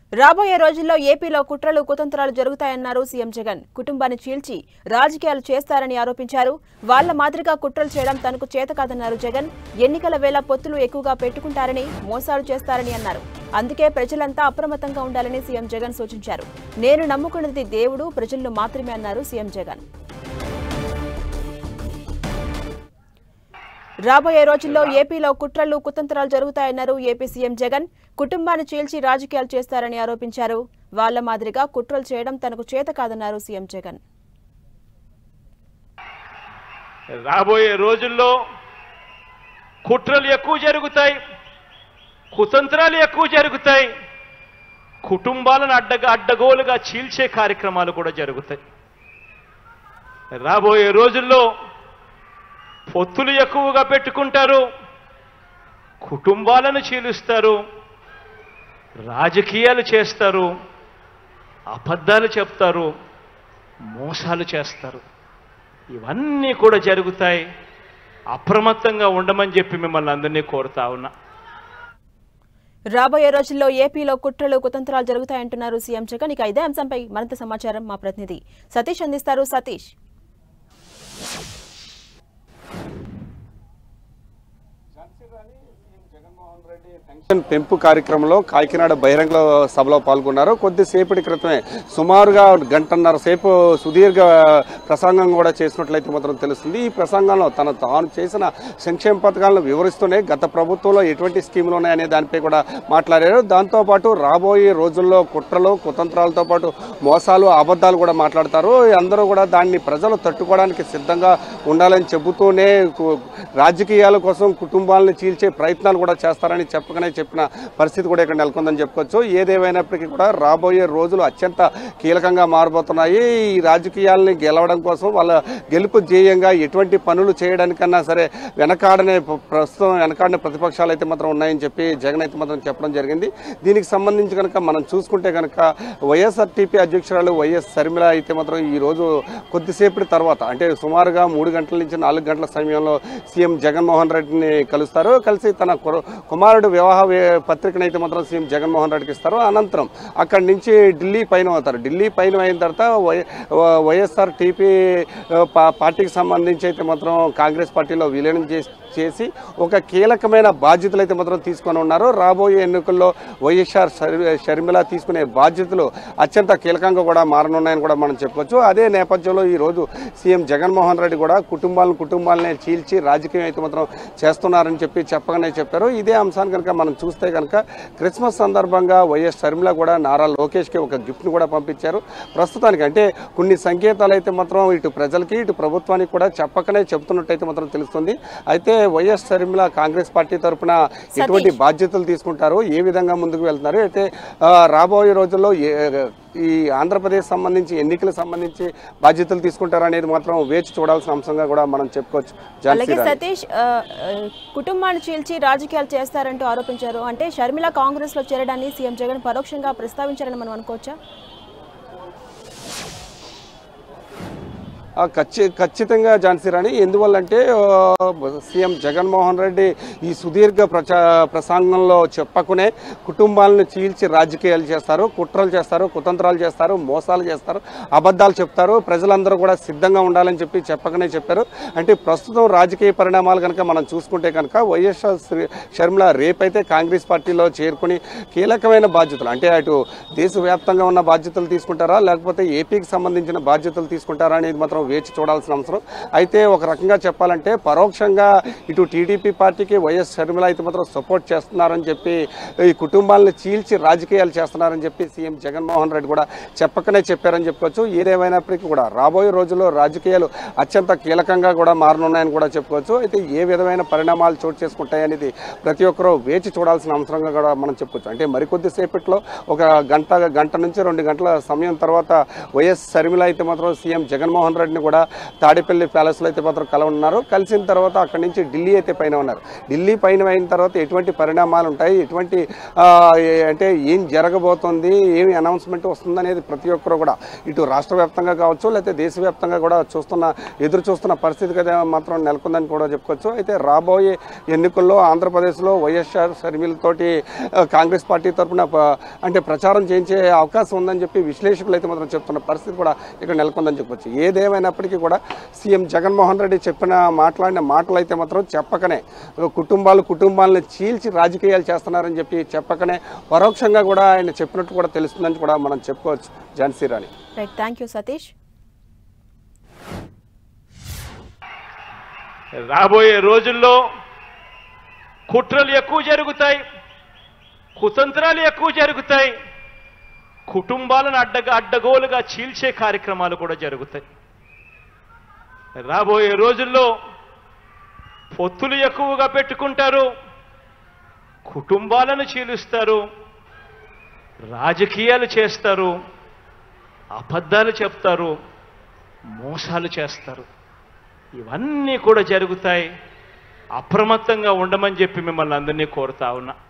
రాబోయే రోజుల్లో ఏపీలో కుట్రలు కుతంత్రాలు జరుగుతాయన్నారు సీఎం జగన్. కుటుంబాన్ని చీల్చి రాజకీయాలు చేస్తారని ఆరోపించారు. వాళ్ల మాదిరిగా కుట్రలు చేయడం తనకు చేతకాదన్నారు జగన్. ఎన్నికల వేళ పొత్తులు ఎక్కువగా పెట్టుకుంటారని, మోసాలు చేస్తారని అన్నారు. అందుకే ప్రజలంతా అప్రమత్తంగా ఉండాలని సీఎం జగన్ సూచించారు. నేను నమ్ముకున్నది దేవుడు, ప్రజలను మాత్రమే అన్నారు సీఎం జగన్. రాబోయే రోజుల్లో ఏపీలో కుట్రలు కుతంత్రాలు జరుగుతాయన్నారు ఏపీ సీఎం జగన్. కుటుంబాన్ని చీల్చి రాజకీయాలు చేస్తారని ఆరోపించారు. వాళ్ల మాదిరిగా కుట్రలు చేయడం తనకు చేత కాదన్నారు సీఎం జగన్. రాబోయే రోజుల్లో కుట్రలు ఎక్కువ జరుగుతాయి, కుతంత్రాలు ఎక్కువ జరుగుతాయి, కుటుంబాలను అడ్డగోలుగా చీల్చే కార్యక్రమాలు కూడా జరుగుతాయి. రాబోయే రోజుల్లో పొత్తులు ఎక్కువగా పెట్టుకుంటారు, కుటుంబాలను చీలుస్తారు, రాజకీయాలు చేస్తారు, అబద్ధాలు చెప్తారు, మోసాలు చేస్తారు. ఇవన్నీ కూడా జరుగుతాయి. అప్రమత్తంగా ఉండమని చెప్పి మిమ్మల్ని అందరినీ కోరుతా ఉన్నా. రాబోయే రోజుల్లో ఏపీలో కుట్రలు కుతంత్రాలు జరుగుతాయంటున్నారు సీఎం జగన్. ఇక ఇదే అంశంపై మరింత సమాచారం మా ప్రతినిధి సతీష్ అందిస్తారు. సతీష్, పెంపు కార్యక్రమంలో కాకినాడ బహిరంగ సభలో పాల్గొన్నారు. కొద్దిసేపటి క్రితమే సుమారుగా గంటన్నర సేపు సుదీర్ఘ ప్రసంగం కూడా చేసినట్లయితే మాత్రం తెలుస్తుంది. ఈ ప్రసంగంలో తాను చేసిన సంక్షేమ పథకాలను వివరిస్తూనే గత ప్రభుత్వంలో ఎటువంటి స్కీములు ఉన్నాయనే దానిపై కూడా మాట్లాడారు. దాంతోపాటు రాబోయే రోజుల్లో కుట్రలు కుతంత్రాలతో పాటు మోసాలు అబద్ధాలు కూడా మాట్లాడతారు. అందరూ కూడా దాన్ని ప్రజలు తట్టుకోవడానికి సిద్ధంగా ఉండాలని చెబుతూనే రాజకీయాల కోసం కుటుంబాలను చీల్చే ప్రయత్నాలు కూడా చేస్తారని చెప్పిన పరిస్థితి కూడా ఇక్కడ నెలకొందని చెప్పుకోవచ్చు. ఏదేమైనప్పటికీ కూడా రాబోయే రోజులు అత్యంత కీలకంగా మారబోతున్నాయి. ఈ రాజకీయాలని గెలవడం కోసం వాళ్ళ గెలుపు ధ్యేయంగా ఎటువంటి పనులు చేయడానికన్నా సరే వెనకాడిన ప్రతిపక్షాలు అయితే మాత్రం ఉన్నాయని చెప్పి జగన్ అయితే మాత్రం చెప్పడం జరిగింది. దీనికి సంబంధించి కనుక మనం చూసుకుంటే కనుక వైఎస్ఆర్టీపీ అధ్యక్షురాలు వైఎస్ షర్మిల అయితే మాత్రం ఈ రోజు కొద్దిసేపటి తర్వాత అంటే సుమారుగా 3 గంటల నుంచి 4 గంటల సమయంలో సీఎం జగన్మోహన్ రెడ్డిని కలుస్తారు. కలిసి తన కుమారుడు వివాహ పత్రికను అయితే మాత్రం సీఎం జగన్మోహన్ రెడ్డికి ఇస్తారు. అనంతరం అక్కడి నుంచి ఢిల్లీ పైన అవుతారు. ఢిల్లీ పైన అయిన తర్వాత వైఎస్ఆర్టీపీ పార్టీకి సంబంధించి అయితే మాత్రం కాంగ్రెస్ పార్టీలో విలీనం చేసి ఒక కీలకమైన బాధ్యతలు అయితే మాత్రం తీసుకొని ఉన్నారు. రాబోయే ఎన్నికల్లో వైఎస్ఆర్ షర్మిల తీసుకునే బాధ్యతలు అత్యంత కీలకంగా కూడా మారనున్నాయని కూడా మనం చెప్పుకోవచ్చు. అదే నేపథ్యంలో ఈ రోజు సీఎం జగన్మోహన్ రెడ్డి కూడా కుటుంబాలనే చీల్చి రాజకీయం అయితే మాత్రం చేస్తున్నారని చెప్పగానే చెప్పారు. ఇదే అంశాన్ని కనుక మనం చూస్తే కనుక క్రిస్మస్ సందర్భంగా వైఎస్ షర్మిల కూడా నారా లోకేష్కి ఒక గిఫ్ట్ను కూడా పంపించారు. ప్రస్తుతానికి అంటే కొన్ని సంకేతాలు అయితే మాత్రం ఇటు ప్రజలకి ఇటు ప్రభుత్వానికి కూడా చెప్తున్నట్టయితే మాత్రం తెలుస్తుంది. అయితే వైఎస్ షర్మిల కాంగ్రెస్ పార్టీ తరఫున ఎటువంటి బాధ్యతలు తీసుకుంటారు, ఏ విధంగా ముందుకు వెళ్తున్నారు, అయితే రాబోయే రోజుల్లో ఈ ఆంధ్రప్రదేశ్ సంబంధించి ఎన్నికలకు సంబంధించి బాధ్యతలు తీసుకుంటారు అనేది మాత్రం వేచి చూడాల్సిన అంశంగా కూడా మనం చెప్పుకోవచ్చు. అలాగే సతీష్, కుటుంబాన్ని చీల్చి రాజకీయాలు చేస్తారంటూ ఆరోపించారు. అంటే షర్మిల కాంగ్రెస్ లో చేరడాన్ని సీఎం జగన్ పరోక్షంగా ప్రస్తావించారని మనం అనుకోవచ్చా? ఖచ్చితంగా ఝాన్సీ రాణి. ఎందువల్లంటే సీఎం జగన్మోహన్ రెడ్డి ఈ సుదీర్ఘ ప్రసంగంలో చెప్పకునే కుటుంబాలను చీల్చి రాజకీయాలు చేస్తారు, కుట్రలు చేస్తారు, కుతంత్రాలు చేస్తారు, మోసాలు చేస్తారు, అబద్ధాలు చెప్తారు, ప్రజలందరూ కూడా సిద్ధంగా ఉండాలని చెప్పకనే చెప్పారు. అంటే ప్రస్తుతం రాజకీయ పరిణామాలు కనుక మనం చూసుకుంటే కనుక వైఎస్ఆర్ షర్మిల రేపైతే కాంగ్రెస్ పార్టీలో చేరుకుని కీలకమైన బాధ్యతలు అంటే అటు దేశవ్యాప్తంగా ఉన్న బాధ్యతలు తీసుకుంటారా లేకపోతే ఏపీకి సంబంధించిన బాధ్యతలు తీసుకుంటారా అనేది మాత్రం వేచి చూడాల్సిన అవసరం. అయితే ఒక రకంగా చెప్పాలంటే పరోక్షంగా ఇటు టీడీపీ పార్టీకి వైఎస్ షర్మిల అయితే మాత్రం సపోర్ట్ చేస్తున్నారని చెప్పి ఈ కుటుంబాలను చీల్చి రాజకీయాలు చేస్తున్నారని చెప్పి సీఎం జగన్మోహన్ రెడ్డి కూడా చెప్పకనే చెప్పారని చెప్పుకోవచ్చు. ఏదేమైనప్పటికీ కూడా రాబోయే రోజుల్లో రాజకీయాలు అత్యంత కీలకంగా కూడా మారనున్నాయని కూడా చెప్పుకోవచ్చు. అయితే ఏ విధమైన పరిణామాలు చోటు చేసుకుంటాయనేది ప్రతి ఒక్కరూ వేచి చూడాల్సిన అవసరంగా కూడా మనం చెప్పుకోవచ్చు. అంటే మరికొద్ది సేపట్లో ఒక గంట నుంచి 2 గంటల సమయం తర్వాత వైఎస్ షర్మిల అయితే మాత్రం సీఎం జగన్మోహన్ రెడ్డి గారిని కూడా తాడేపల్లి ప్యాలెస్లో అయితే మాత్రం కలవనున్నారు. కలిసిన తర్వాత అక్కడి నుంచి ఢిల్లీ అయితే పైన ఉన్నారు. ఢిల్లీ పైన అయిన తర్వాత ఎటువంటి పరిణామాలు ఉంటాయి, ఎటువంటి అంటే ఏం జరగబోతుంది, ఏమి అనౌన్స్మెంట్ వస్తుంది అనేది ప్రతి ఒక్కరు కూడా ఇటు రాష్ట్ర వ్యాప్తంగా కావచ్చు లేకపోతే దేశవ్యాప్తంగా కూడా ఎదురు చూస్తున్న పరిస్థితి కదా మాత్రం నెలకొందని కూడా చెప్పుకోవచ్చు. అయితే రాబోయే ఎన్నికల్లో ఆంధ్రప్రదేశ్లో వైఎస్ఆర్ షర్మిలతోటి కాంగ్రెస్ పార్టీ తరఫున అంటే ప్రచారం చేయించే అవకాశం ఉందని చెప్పి విశ్లేషకులు అయితే మాత్రం చెప్తున్న పరిస్థితి కూడా ఇక్కడ నెలకొందని చెప్పొచ్చు. ఏదేమైనప్పటికీ కూడా సీఎం జగన్మోహన్ రెడ్డి మాట్లాడిన మాటలు అయితే మాత్రం చెప్పకనే కుటుంబాలను చీల్చి రాజకీయాలు చేస్తున్నారని చెప్పి చెప్పకనే పరోక్షంగా కూడా ఆయన చెప్పినట్టు కూడా తెలుస్తుందని కూడా మనం చెప్పుకోవచ్చు. ఝాన్సీ రాణి. Thank you Satish. రాబోయే రోజుల్లో కుట్రలు ఎక్కువ జరుగుతాయి, కుతంత్రాలు ఎక్కువ జరుగుతాయి, కుటుంబాలను అడ్డగోలుగా చీల్చే కార్యక్రమాలు కూడా జరుగుతాయి. రాబోయే రోజుల్లో పొత్తులు ఎక్కువగా పెట్టుకుంటారు, కుటుంబాలను చీలుస్తారు, రాజకీయాలు చేస్తారు, అబద్ధాలు చెప్తారు, మోసాలు చేస్తారు. ఇవన్నీ కూడా జరుగుతాయి. అప్రమత్తంగా ఉండమని చెప్పి మిమ్మల్ని అందరినీ కోరుతా ఉన్నా.